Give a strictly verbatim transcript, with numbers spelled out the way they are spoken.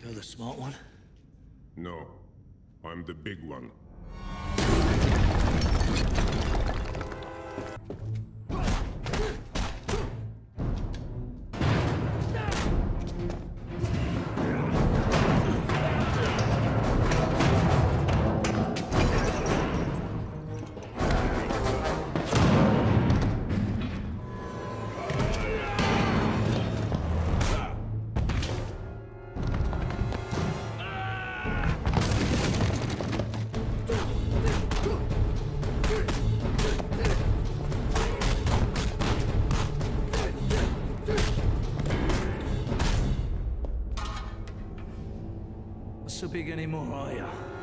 You're the smart one? No. I'm the big one. So big anymore, are ya?